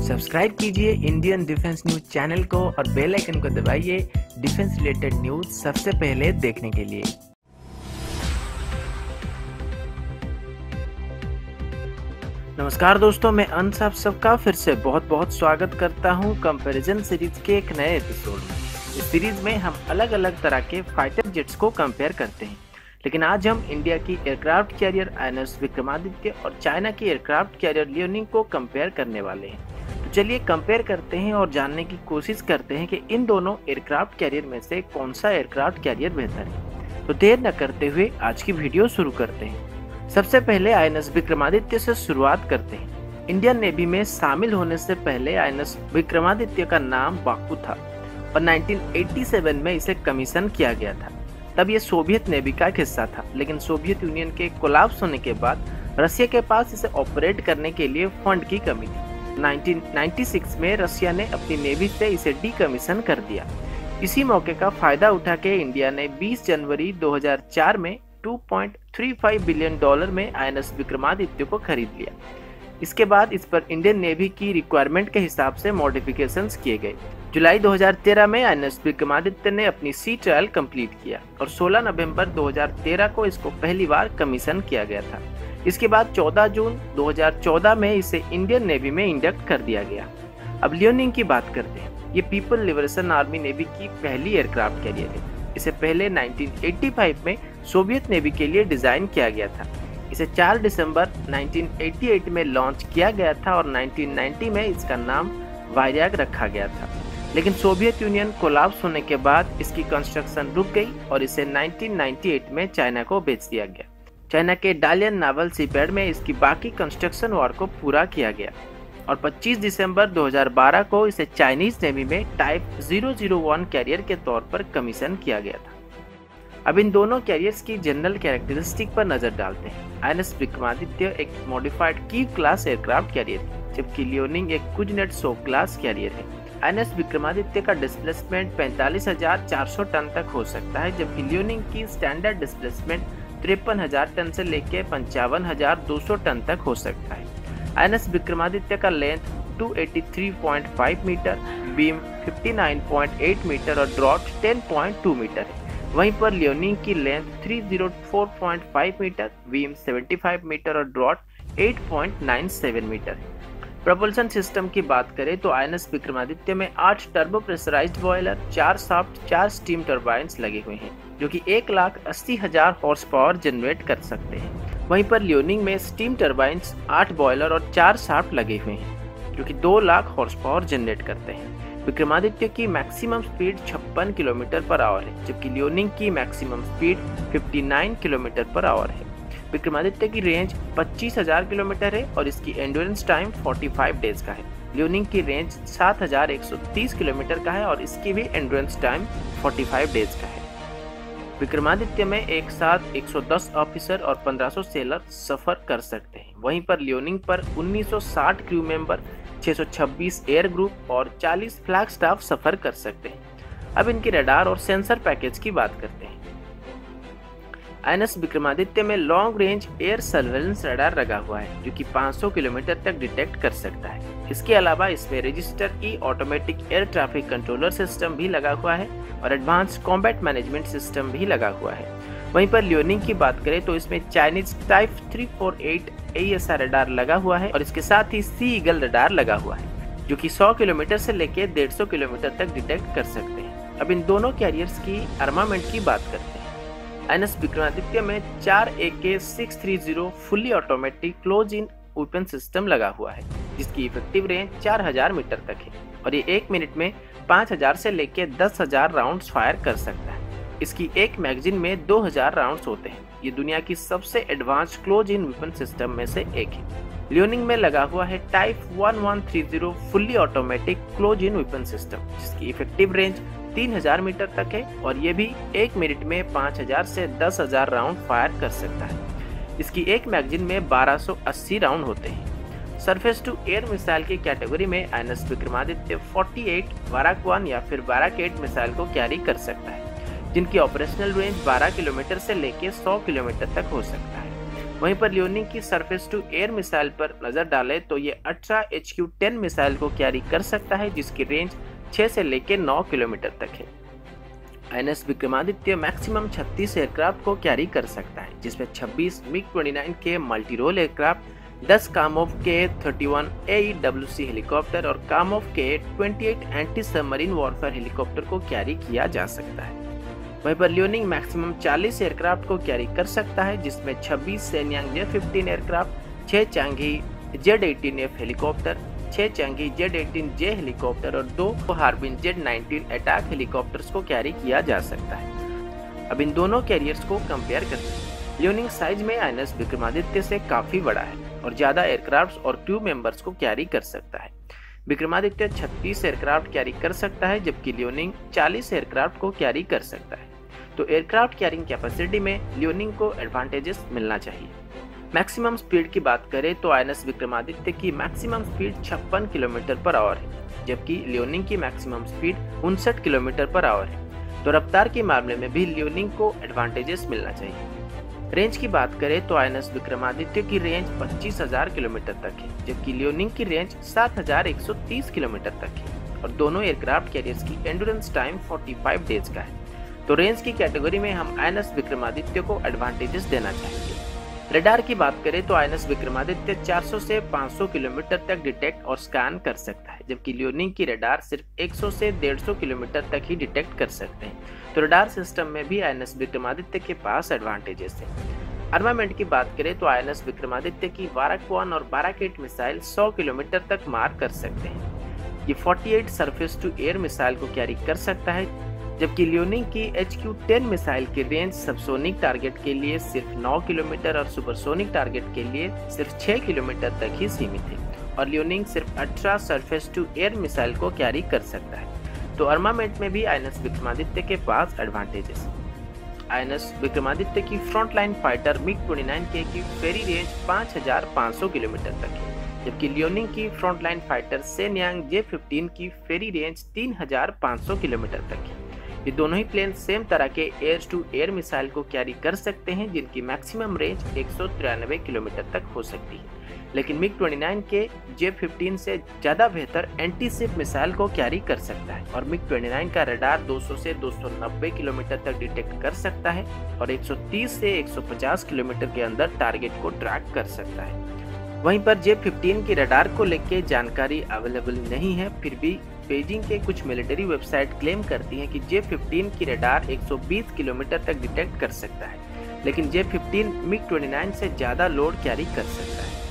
Subscribe कीजिए Indian defence news channel को और बेल आइकन को दबाइए डिफेंस रिलेटेड न्यूज सबसे पहले देखने के लिए। नमस्कार दोस्तों, मैं अंश आप सबका फिर से बहुत बहुत स्वागत करता हूं कंपैरिजन सीरीज के एक नए एपिसोड में। इस सीरीज में हम अलग अलग तरह के फाइटर जेट्स को कंपेयर करते हैं, लेकिन आज हम इंडिया की एयरक्राफ्ट कैरियर INS विक्रमादित्य और चाइना की एयरक्राफ्ट कैरियर लियोनिंग को कंपेयर करने वाले हैं। तो चलिए कंपेयर करते हैं और जानने की कोशिश करते हैं कि इन दोनों एयरक्राफ्ट कैरियर में से कौन सा एयरक्राफ्ट कैरियर बेहतर है। तो देर न करते हुए आज की वीडियो शुरू करते हैं। सबसे पहले INS विक्रमादित्य से शुरुआत करते हैं। इंडियन नेवी में शामिल होने से पहले INS विक्रमादित्य का नाम बाकू था और 1987 में इसे कमीशन किया गया था। तब ये सोवियत नेवी का एक हिस्सा था, लेकिन सोवियत यूनियन के कोलैप्स होने के बाद रसिया के पास इसे ऑपरेट करने के लिए फंड की कमी थी। 1996 में रसिया ने अपनी नेवी से इसे डीकमीशन कर दिया। इसी मौके का फायदा उठा के इंडिया ने 20 जनवरी 2004 में $2.35 बिलियन में INS विक्रमादित्य को खरीद लिया। इसके बाद इस पर इंडियन नेवी की रिक्वायरमेंट के हिसाब से मॉडिफिकेशंस किए गए। जुलाई 2013 में INS विक्रमादित्य ने अपनी सी ट्रायल कंप्लीट किया और 16 नवंबर 2013 को इसको पहली बार कमीशन किया गया था। इसके बाद 14 जून 2014 में इसे इंडियन नेवी में इंडक्ट कर दिया गया। अब लियोनिंग की बात करते हैं। ये पीपल लिबरेशन आर्मी नेवी की पहली एयरक्राफ्ट कैरियर है। इसे पहले 1985 में सोवियत नेवी के लिए डिजाइन किया गया था। इसे 4 दिसंबर 1988 में लॉन्च किया गया था और 1990 में इसका नाम वायरैग रखा गया था, लेकिन सोवियत यूनियन कोलैप्स होने के बाद इसकी कंस्ट्रक्शन रुक गई और इसे 1998 में चाइना को बेच दिया गया। चाइना के डालियन नावल शिपयार्ड में इसकी बाकी कंस्ट्रक्शन वर्क को पूरा किया गया और 25 दिसंबर 2012 को इसे चाइनीज नेवी में टाइप 001 कैरियर के तौर पर कमीशन किया गया था। अब इन दोनों कैरियर्स की जनरल कैरेक्टरिस्टिक पर नजर डालते हैं। INS विक्रमादित्य एक मॉडिफाइड की क्लास एयरक्राफ्ट कैरियर है, जबकि लियोनिंग एक कुजनेट सो क्लास कैरियर है। INS विक्रमादित्य का डिस्प्लेसमेंट 45,400 टन तक हो सकता है, जबकि लियोनिंग की स्टैंडर्ड डिस्प्लेसमेंट 53,000 टन से लेकर 55,200 टन तक हो सकता है। INS विक्रमादित्य का लेंथ 283.5 मीटर, बीम 59.8 मीटर और ड्रॉट 10.2 मीटर है। वहीं पर लियोनिंग की लेंथ 304.5 मीटर, बीम 75 मीटर और ड्रॉट 8.97 मीटर है। प्रपोल्सन सिस्टम की बात करें तो INS विक्रमादित्य में 8 turbo pressurised boiler, 4 shaft, 4 steam turbines लगे हुए हैं, जो कि 1,80,000 हॉर्स पावर जनरेट कर सकते हैं। वहीं पर लियोनिंग में स्टीम टर्बाइन्स, 8 बॉयलर और 4 शाफ्ट लगे हुए हैं, जो कि 2 लाख हॉर्स पावर जनरेट करते हैं। विक्रमादित्य की maximum speed 56 kilometre per hour है, जबकि लियोनिंग की maximum speed 59 kilometre per hour है। विक्रमादित्य की रेंज 25,000 किलोमीटर है और इसकी एंड्योरेंस टाइम 45 डेज का है। लियोनिंग की रेंज 7,130 किलोमीटर का है और इसकी भी एंड्योरेंस टाइम 45 डेज का है। विक्रमादित्य में एक साथ 110 ऑफिसर और 1500 सेलर सफर कर सकते हैं। वहीं पर लियोनिंग पर 1960 क्रू मेंबर, 626 एयर ग्रुप और 40 फ्लैग स्टाफ सफर कर सकते हैं। अब इनके रडार और सेंसर पैकेज की बात करते हैं। INS विक्रमादित्य में long range air surveillance radar लगा हुआ है, जो कि 500 किलोमीटर तक डिटेक्ट कर सकता है। इसके अलावा इसमें रजिस्टर की automatic air traffic controller system भी लगा हुआ है और एडवांस कॉम्बैट मैनेजमेंट सिस्टम भी लगा हुआ है। वहीं पर लियोनिंग की बात करें तो इसमें चाइनीज टाइप 348 AESR रडार लगा हुआ है और इसके साथ ही सी ईगल रडार लगा हुआ है, जो कि 100 किलोमीटर से लेकर 150 किलोमीटर तक डिटेक्ट कर सकते हैं। अब इन दोनों कैरियर्स की आर्मामेंट की बात करते हैं। INS विक्रमादित्य में 4 AK-630 fully automatic close in weapon system लगा हुआ है, जिसकी इफेक्टिव रेंज 4000 मीटर तक है और ये 1 मिनट में 5000 से लेकर 10,000 राउंड्स फायर कर सकता है। इसकी एक मैगजीन में 2000 राउंड्स होते हैं। ये दुनिया की सबसे advance close in weapon system में से एक है। लियोनिंग में लगा हुआ है type 1130 fully automatic close in weapon system, जिसकी इफेक्टिव रेंज 3000 मीटर तक है और ये भी 1 मिनट में 5000 से 10,000 राउंड फायर कर सकता है। इसकी एक मैगजीन में 1280 राउंड होते हैं। सरफेस टू एयर मिसाइल की कैटेगरी में INS विक्रमादित्य 48 वाराक 1 या फिर वाराक 8 मिसाइल को कैरी कर सकता है, जिनकी ऑपरेशनल रेंज 12 किलोमीटर से लेकर 100 किलोमीटर तक हो सकता है। वहीं पर लियोनिंग की सरफेस टू एयर मिसाइल पर नजर डालें तो ये 18 HQ-10 मिसाइल को कैरी कर सकता है, जिसकी रेंज 6 से लेकर 9 किलोमीटर तक है। INS विक्रमादित्य मैक्सिमम 36 एयरक्राफ्ट को कैरी कर सकता है, जिसमें 26 MiG-29 के multi role aircraft, 10 Kamov Ka-31 AEWC helicopter और Kamov Ka-28 anti submarine warfare helicopter को कैरी किया जा सकता है। वहीं पर लियोनिंग मैक्सिमम 40 एयरक्राफ्ट को कैरी कर सकता है, जिसमें 26 Shenyang J-15 aircraft, 6 Changhe Z-18F helicopter, 6 Changhe Z-18J helicopter और 2 हार्बिन Z-19 अटैक हेलीकॉप्टर्स को कैरी किया जा सकता है। अब इन दोनों कैरियर्स को कंपेयर करते हैं। लियोनिंग साइज में INS विक्रमादित्य से काफी बड़ा है और ज्यादा एयरक्राफ्ट और क्रू मेंबर्स को कैरी कर सकता है। विक्रमादित्य 36 एयरक्राफ्ट कैरी कर सकता है, जबकि लियोनिंग 40 एयरक्राफ्ट को कैरी कर सकता है। तो एयरक्राफ्ट कैरिंग कैपेसिटी में लियोनिंग को एडवांटेजेस मिलना चाहिए। मैक्सिमम स्पीड की बात करें तो INS विक्रमादित्य की maximum speed 56 kilometre per hour है, जबकि लियोनिंग की maximum speed 59 kilometre per hour है। तो रफ्तार के मामले में भी लियोनिंग को एडवांटेजेस मिलना चाहिए। रेंज की बात करें तो INS विक्रमादित्य की रेंज 25,000 किलोमीटर तक है, जबकि लियोनिंग की रेंज 7,130 किलोमीटर तक है और दोनों एयरक्राफ्ट कैरियर्स की एंड्योरेंस टाइम 45 डेज का है। तो रेंज की कैटेगरी में हम INS विक्रमादित्य को एडवांटेजेस देना चाहेंगे। रडार की बात करें तो INS विक्रमादित्य 400 से 500 किलोमीटर तक डिटेक्ट और स्कैन कर सकता है, जबकि लियोनिंग की रडार सिर्फ 100 से 150 किलोमीटर तक ही डिटेक्ट कर सकते हैं। तो रडार सिस्टम में भी INS विक्रमादित्य के पास एडवांटेजेस हैं। आर्मामेंट की बात करें तो INS विक्रमादित्य की बाराक 1 और बाराक 8 मिसाइल 100 किलोमीटर तक मार कर सकते हैं। ये 48 सरफेस टू एयर मिसाइल को कैरी कर सकता है, जबकि लियोनिंग की HQ-10 मिसाइल की रेंज सबसोनिक टारगेट के लिए सिर्फ 9 किलोमीटर और सुपरसोनिक टारगेट के लिए सिर्फ 6 किलोमीटर तक ही सीमित है और लियोनिंग सिर्फ 18 सरफेस टू एयर मिसाइल को कैरी कर सकता है। तो आर्मामेंट में भी INS विक्रमादित्य के पास एडवांटेजेस है। INS विक्रमादित्य की फ्रंटलाइन फाइटर MiG-29K की फेरी रेंज 5,500 किलोमीटर तक है, जबकि लियोनिंग की फ्रंटलाइन फाइटर सेन्यांग J-15 की फेरी रेंज 3,500 किलोमीटर तक है। ये दोनों ही प्लेन सेम तरह के एयर टू एयर मिसाइल को कैरी कर सकते हैं, जिनकी मैक्सिमम रेंज 193 किलोमीटर तक हो सकती है। लेकिन MiG-29 के J-15 से ज़्यादा बेहतर एंटी शिप मिसाइल को कैरी कर सकता है और MiG-29 का रडार 200 से 290 किलोमीटर तक डिटेक्ट कर सकता है और 130 से 150 किलोमीटर के अंदर टारगेट को ट्रैक कर सकता है। वहीं पर J-15 की रडार को लेकर जानकारी अवेलेबल नहीं है, फिर भी बीजिंग के कुछ मिलिट्री वेबसाइट क्लेम करती हैं कि J-15 की रडार 120 किलोमीटर तक डिटेक्ट कर सकता है, लेकिन J-15 MiG-29 से ज़्यादा लोड कैरी कर सकता है।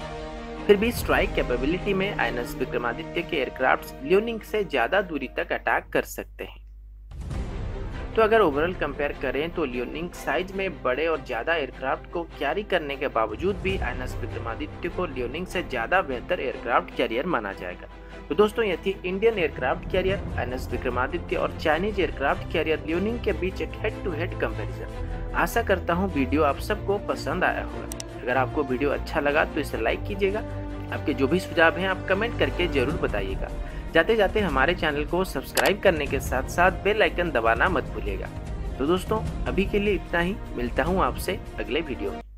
फिर भी स्ट्राइक कैपेबिलिटी में INS विक्रमादित्य के एयरक्राफ्ट लियोनिंग से ज़्यादा दूरी तक अटैक कर सकते हैं। तो अगर ओवरऑल कंपेयर करें तो लियोनिंग साइज में बड़े और ज़्यादा एयरक्राफ्ट को कैरी करने के बावजूद भी INS विक्रमादित्य को लियोनिंग से ज़्यादा बेहतर एयरक्राफ्ट कैरियर माना जाएगा। तो दोस्तों ये थी Indian aircraft carrier INS Vikramaditya और चाइनीज एयरक्राफ्ट कैरियर लियोनिंग के बीच एक हेड टू हेड कंपैरिजन। आशा करता हूँ वीडियो आप सबको पसंद आया होगा। अगर आपको वीडियो अच्छा लगा तो इसे लाइक कीजिएगा। आपके जो भी सुझाव हैं आप कमेंट करके जरूर बताइएगा। जाते जाते हमारे चैनल को सब्सक्राइब करने के साथ साथ बेल आइकन दबाना मत भूलिएगा। तो दोस्तों अभी के लिए इतना ही, मिलता हूँ आपसे अगले वीडियो में।